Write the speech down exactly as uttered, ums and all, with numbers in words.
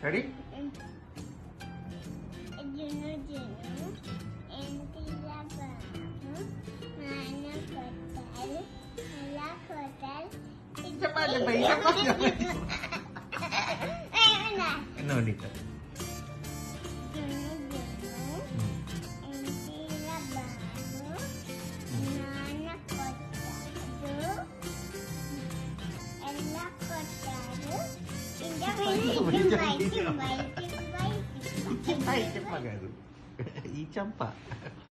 Ready? Cepat le bayi apa? No need. Cepat cepat kan? I campak.